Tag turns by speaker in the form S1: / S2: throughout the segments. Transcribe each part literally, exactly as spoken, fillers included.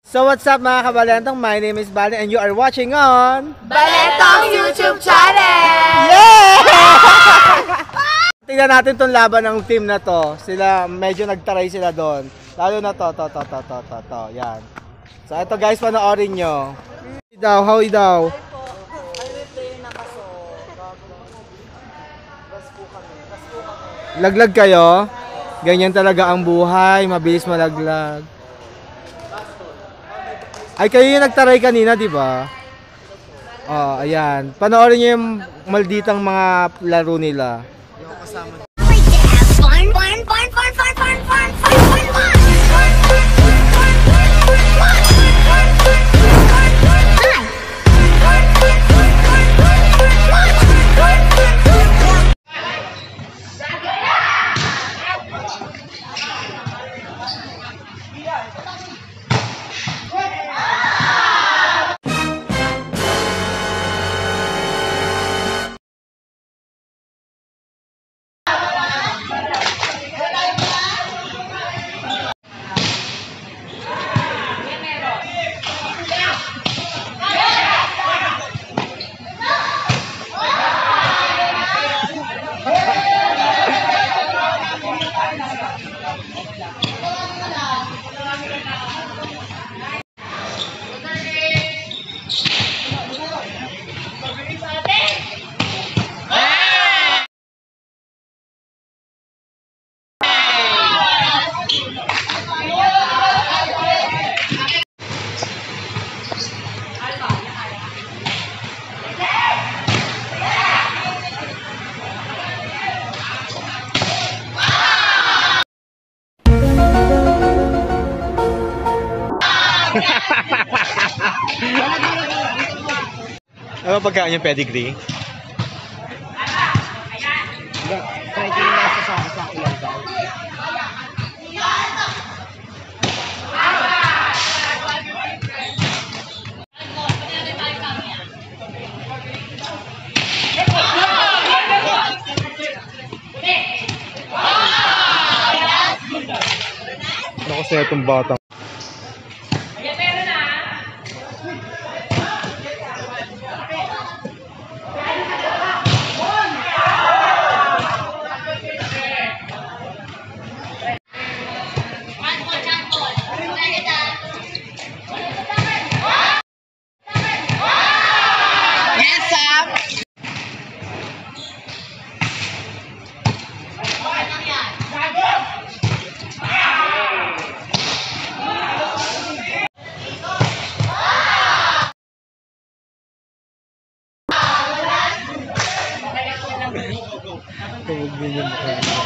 S1: So what's up mga kabalentong, my name is Bali and you are watching on
S2: Balentong's YouTube channel!
S1: Yeah! Tingnan natin tong laban ng team na to. Sila, medyo nagtaray sila doon. Lalo na to, to, to, to, to, to, to, yan. So ito guys, panoorin nyo. How daw, how daw? Laglag kayo? Ganyan talaga ang buhay, mabilis malaglag. Ay, kayo yung nagtaray kanina, di ba? Oh, ayan. Panoorin niyo yung malditang mga laro nila. Yung kasama. Ano pagkaan yung pedigree?
S3: Try ko yung nasa sa sa ilang daw.
S1: Ako sa itong batang. Tawag din yung mukha niya.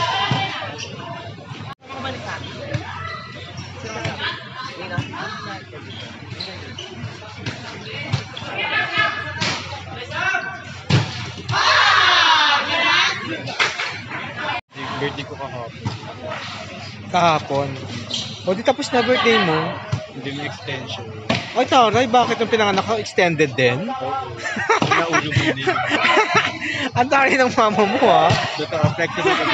S3: Birthday ko kahapon.
S1: Kahapon? O di tapos na birthday mo?
S3: Hindi mo extension.
S1: Ay taray, bakit yung pinanganak ko extended din?
S3: Oo. Naulog mo din.
S1: Ang taray ng mama mo ha?
S3: Dito, flexible kami.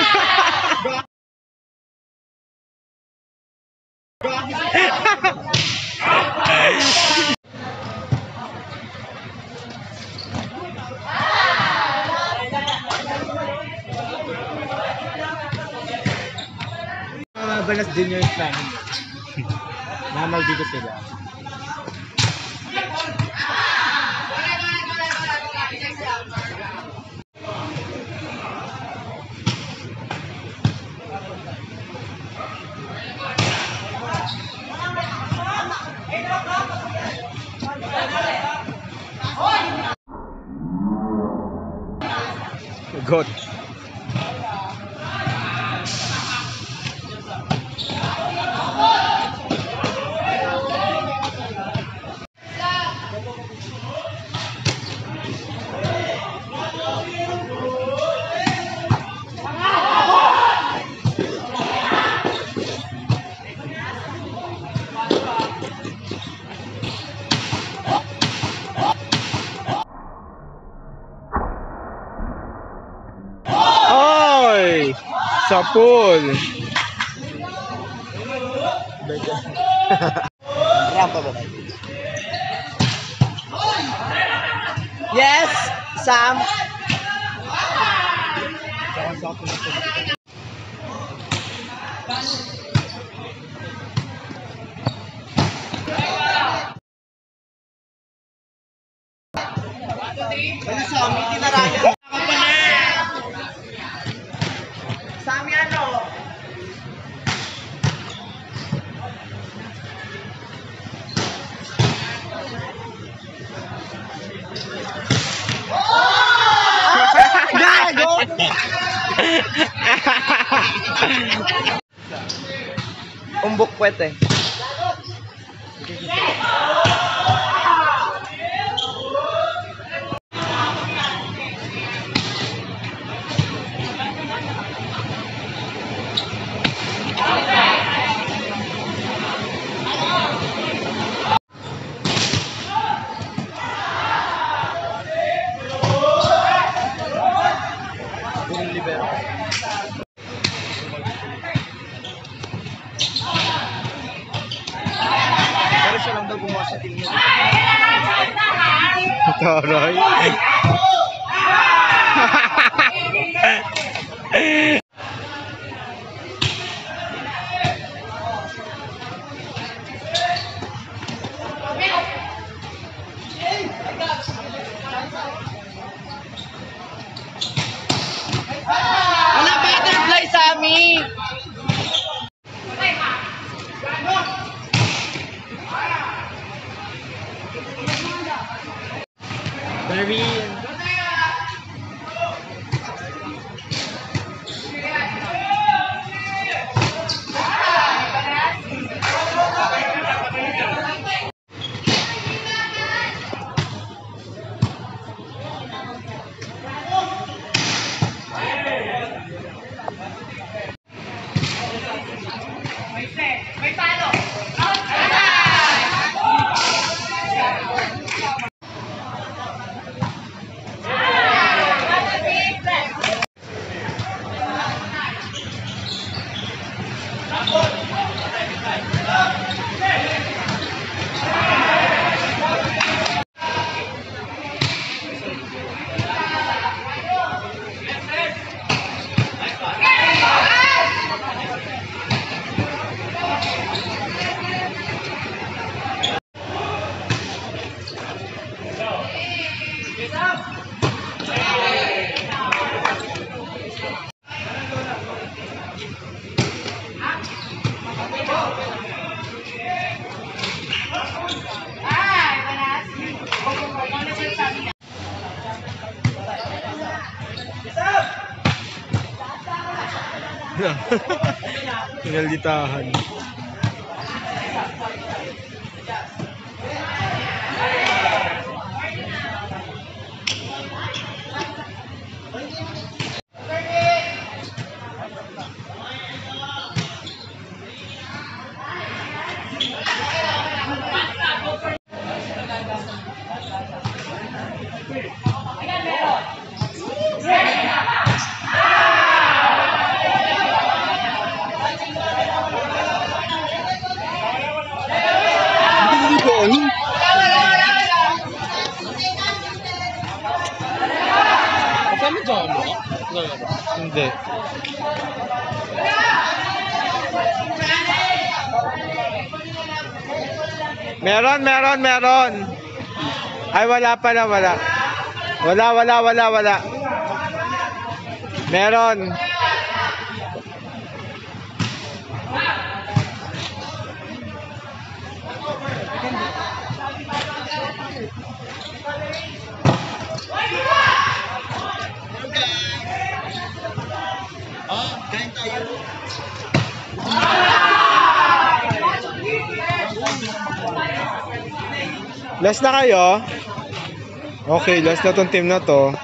S1: Uh, Balas Junior family. Namal dito sila. Got. Sa pool.
S3: Rap. pababa. Yes! Sam! Ano sa amin, tinarayan? Sami ano? Gago! Umbok puwet eh. Pero siya lang daw gumawa sa team niya.
S1: Taray.
S3: Wala butterfly sa amin! Darwin!
S1: Tinggal ditahan.
S3: Kasama dyan mo?
S1: Hindi. Meron, meron, meron. Ay, wala pala, wala. Wala, wala, wala, wala. Meron.
S3: Ah, kain tayo.
S1: Last na kayo? Okay, last na tong team na to.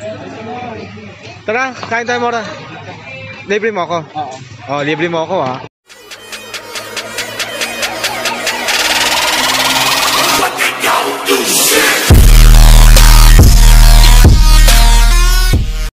S1: Tara, kain tayo muna. Libre mo ako?
S3: Oo.
S1: Oh, libre mo ako ha.